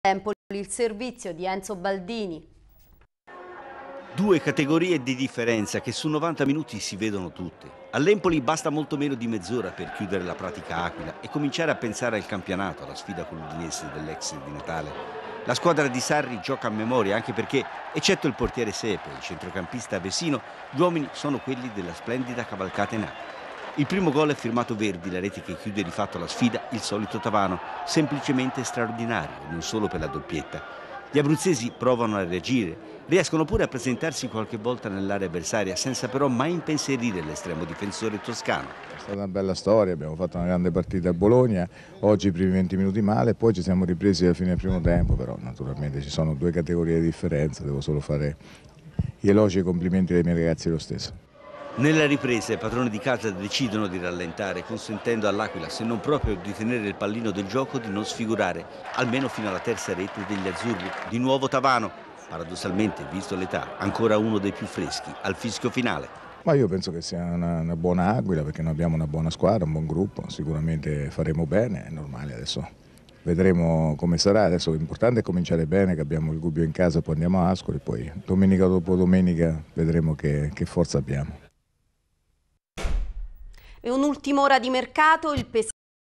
Empoli, il servizio di Enzo Baldini. Due categorie di differenza che su 90 minuti si vedono tutte. All'Empoli basta molto meno di mezz'ora per chiudere la pratica Aquila e cominciare a pensare al campionato, alla sfida con l'Udinese dell'ex di Natale. La squadra di Sarri gioca a memoria anche perché, eccetto il portiere Sepe e il centrocampista Vesino, gli uomini sono quelli della splendida cavalcata in acqua. Il primo gol è firmato Verdi, la rete che chiude di fatto la sfida, il solito Tavano, semplicemente straordinario, non solo per la doppietta. Gli abruzzesi provano a reagire, riescono pure a presentarsi qualche volta nell'area avversaria, senza però mai impensierire l'estremo difensore toscano. È stata una bella storia, abbiamo fatto una grande partita a Bologna, oggi i primi 20 minuti male, poi ci siamo ripresi alla fine del primo tempo, però naturalmente ci sono due categorie di differenza, devo solo fare gli elogi e i complimenti ai miei ragazzi lo stesso. Nella ripresa i padroni di casa decidono di rallentare, consentendo all'Aquila, se non proprio di tenere il pallino del gioco, di non sfigurare, almeno fino alla terza rete degli azzurri. Di nuovo Tavano, paradossalmente, visto l'età, ancora uno dei più freschi, al fischio finale. Ma io penso che sia una buona Aquila perché noi abbiamo una buona squadra, un buon gruppo, sicuramente faremo bene, è normale adesso. Vedremo come sarà, adesso l'importante è cominciare bene, che abbiamo il Gubbio in casa, poi andiamo a Ascoli, poi domenica dopo domenica vedremo che forza abbiamo. E un'ultima ora di mercato, il